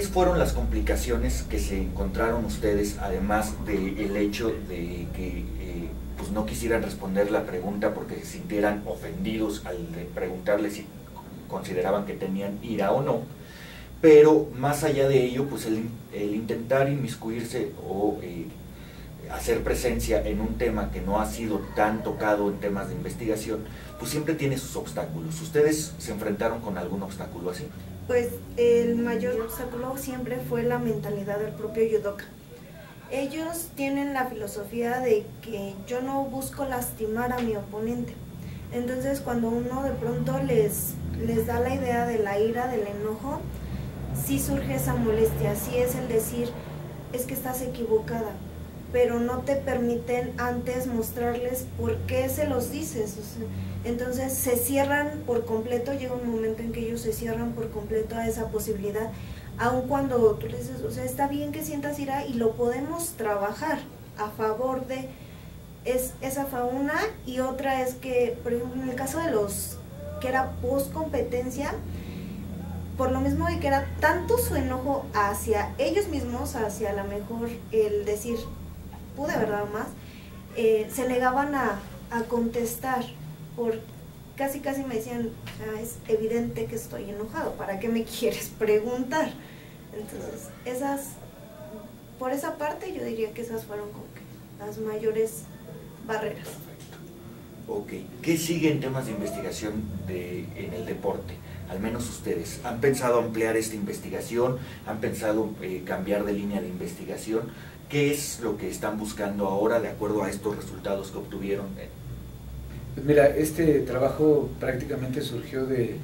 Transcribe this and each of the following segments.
¿cuáles fueron las complicaciones que se encontraron ustedes, además del hecho de que pues no quisieran responder la pregunta porque se sintieran ofendidos al de preguntarle si consideraban que tenían ira o no? Pero más allá de ello, pues el intentar inmiscuirse o hacer presencia en un tema que no ha sido tan tocado en temas de investigación, pues siempre tiene sus obstáculos. ¿Ustedes se enfrentaron con algún obstáculo así? Pues el mayor obstáculo siempre fue la mentalidad del propio judoka. Ellos tienen la filosofía de que yo no busco lastimar a mi oponente. Entonces cuando uno de pronto les da la idea de la ira, del enojo, sí surge esa molestia, sí es el decir, es que estás equivocada, pero no te permiten antes mostrarles por qué se los dices. O sea, entonces se cierran por completo, llega un momento en que ellos se cierran por completo a esa posibilidad, aun cuando tú les dices, o sea, está bien que sientas ira y lo podemos trabajar a favor de esa fauna. Y otra es que, por ejemplo, en el caso de los que era post competencia, por lo mismo de que era tanto su enojo hacia ellos mismos, hacia a lo mejor el decir, pude haber dado más, se negaban a contestar, por casi me decían, es evidente que estoy enojado, ¿para qué me quieres preguntar? Entonces, por esa parte yo diría que esas fueron como que las mayores barreras. Ok, ¿qué sigue en temas de investigación en el deporte? Al menos ustedes, ¿han pensado ampliar esta investigación? ¿Han pensado cambiar de línea de investigación? ¿Qué es lo que están buscando ahora de acuerdo a estos resultados que obtuvieron? Pues mira, este trabajo prácticamente surgió de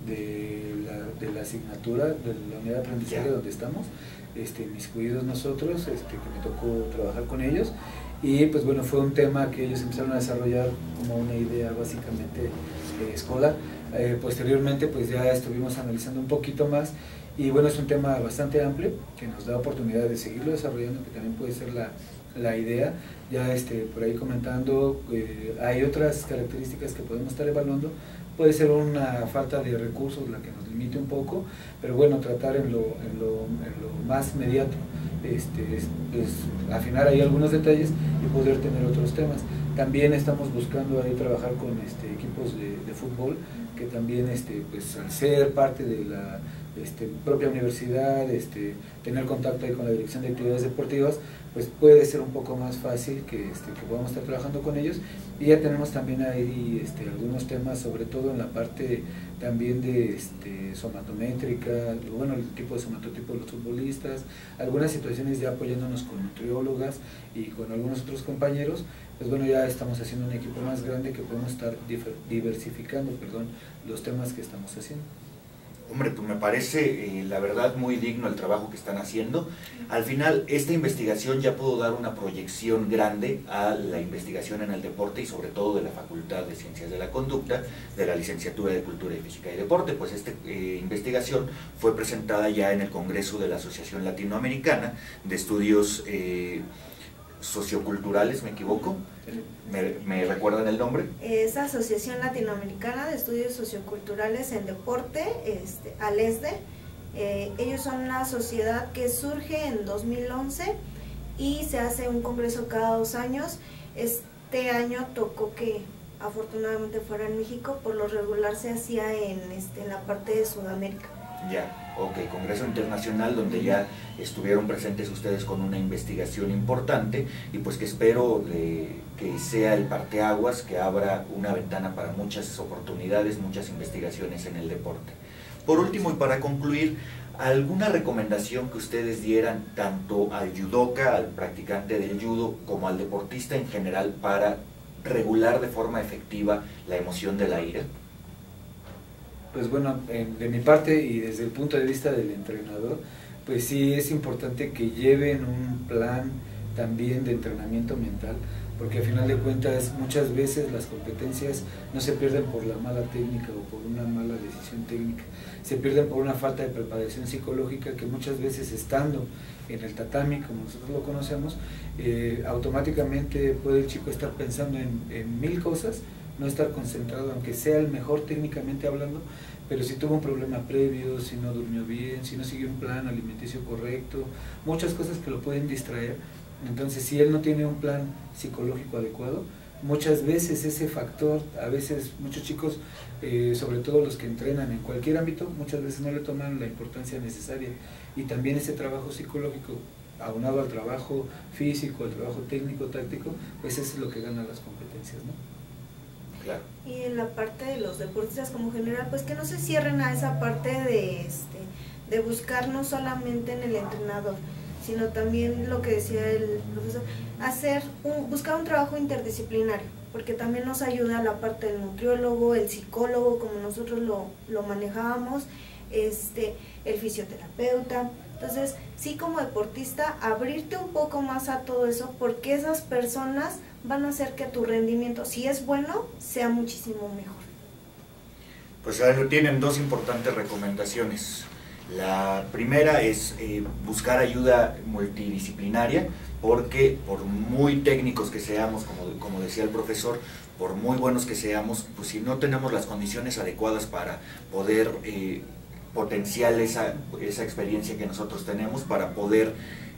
la asignatura, de la unidad de aprendizaje donde estamos, inmiscuidos nosotros, que me tocó trabajar con ellos. Y pues bueno, fue un tema que ellos empezaron a desarrollar como una idea básicamente escolar. Posteriormente pues ya estuvimos analizando un poquito más y bueno, es un tema bastante amplio que nos da oportunidad de seguirlo desarrollando, que también puede ser la idea. Ya por ahí comentando, hay otras características que podemos estar evaluando. Puede ser una falta de recursos la que nos limite un poco, pero bueno, tratar en lo más inmediato, afinar ahí algunos detalles y poder tener otros temas. También estamos buscando ahí trabajar con equipos de fútbol, que también pues al ser parte de la propia universidad, tener contacto ahí con la dirección de actividades deportivas, pues puede ser un poco más fácil que podamos estar trabajando con ellos. Y ya tenemos también ahí algunos temas, sobre todo en la parte también de somatométrica, bueno, el tipo de somatotipo de los futbolistas, algunas situaciones ya apoyándonos con nutriólogas y con algunos otros compañeros. Pues bueno, ya estamos haciendo un equipo más grande que podemos estar diversificando, los temas que estamos haciendo. Hombre, pues me parece la verdad muy digno el trabajo que están haciendo. Al final, esta investigación ya pudo dar una proyección grande a la investigación en el deporte y sobre todo de la Facultad de Ciencias de la Conducta, de la Licenciatura de Cultura y Física y Deporte. Pues esta investigación fue presentada ya en el Congreso de la Asociación Latinoamericana de Estudios Socioculturales, ¿me equivoco? ¿Me recuerdan el nombre? Es Asociación Latinoamericana de Estudios Socioculturales en Deporte, ALESDE. Ellos son una sociedad que surge en 2011 y se hace un congreso cada 2 años. Este año tocó que afortunadamente fuera en México, por lo regular se hacía en la parte de Sudamérica. Ya, ok, Congreso Internacional donde ya estuvieron presentes ustedes con una investigación importante y pues que espero que sea el parteaguas, que abra una ventana para muchas oportunidades, muchas investigaciones en el deporte. Por último y para concluir, ¿alguna recomendación que ustedes dieran tanto al judoka, al practicante del judo, como al deportista en general para regular de forma efectiva la emoción de la ira? Pues bueno, de mi parte y desde el punto de vista del entrenador, pues sí es importante que lleven un plan también de entrenamiento mental, porque al final de cuentas muchas veces las competencias no se pierden por la mala técnica o por una mala decisión técnica, se pierden por una falta de preparación psicológica que muchas veces estando en el tatami, como nosotros lo conocemos, automáticamente puede el chico estar pensando en 1000 cosas, no estar concentrado, aunque sea el mejor técnicamente hablando, pero si tuvo un problema previo, si no durmió bien, si no siguió un plan alimenticio correcto, muchas cosas que lo pueden distraer. Entonces, si él no tiene un plan psicológico adecuado, muchas veces ese factor, a veces muchos chicos, sobre todo los que entrenan en cualquier ámbito, muchas veces no le toman la importancia necesaria, y también ese trabajo psicológico, aunado al trabajo físico, al trabajo técnico, táctico, pues eso es lo que gana las competencias, ¿no? Claro. Y en la parte de los deportistas como general, pues que no se cierren a esa parte de buscar no solamente en el entrenador, sino también lo que decía el profesor, buscar un trabajo interdisciplinario, porque también nos ayuda la parte del nutriólogo, el psicólogo, como nosotros lo manejábamos, el fisioterapeuta. Entonces, sí, como deportista, abrirte un poco más a todo eso, porque esas personas van a hacer que tu rendimiento, si es bueno, sea muchísimo mejor. Pues ahí lo tienen, dos importantes recomendaciones. La primera es buscar ayuda multidisciplinaria, porque por muy técnicos que seamos, como decía el profesor, por muy buenos que seamos, pues si no tenemos las condiciones adecuadas para poder potenciar esa experiencia que nosotros tenemos, para poder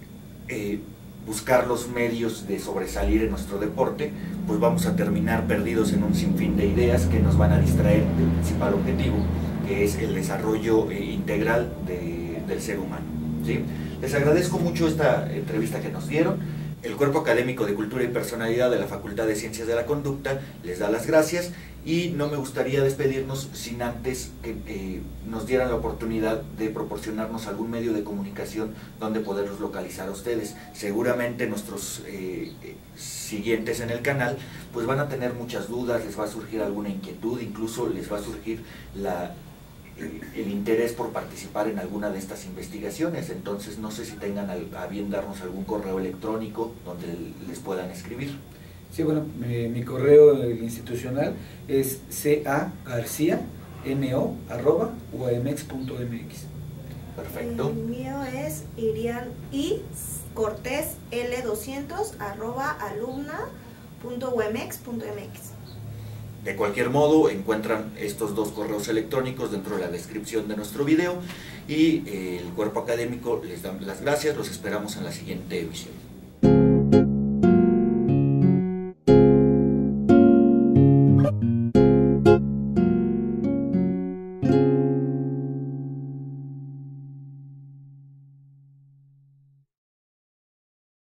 buscar los medios de sobresalir en nuestro deporte, pues vamos a terminar perdidos en un sinfín de ideas que nos van a distraer del principal objetivo, que es el desarrollo integral del ser humano, ¿sí? Les agradezco mucho esta entrevista que nos dieron. El Cuerpo Académico de Cultura y Personalidad de la Facultad de Ciencias de la Conducta les da las gracias, y no me gustaría despedirnos sin antes que nos dieran la oportunidad de proporcionarnos algún medio de comunicación donde poderlos localizar a ustedes. Seguramente nuestros siguientes en el canal pues van a tener muchas dudas, les va a surgir alguna inquietud, incluso les va a surgir el interés por participar en alguna de estas investigaciones. Entonces no sé si tengan a bien darnos algún correo electrónico donde les puedan escribir. Sí, bueno, mi correo institucional es cagarciano@uamex.mx. Perfecto. El mío es iriancortesl200@alumna.umex.mx. De cualquier modo, encuentran estos dos correos electrónicos dentro de la descripción de nuestro video, y el Cuerpo Académico les da las gracias. Los esperamos en la siguiente emisión.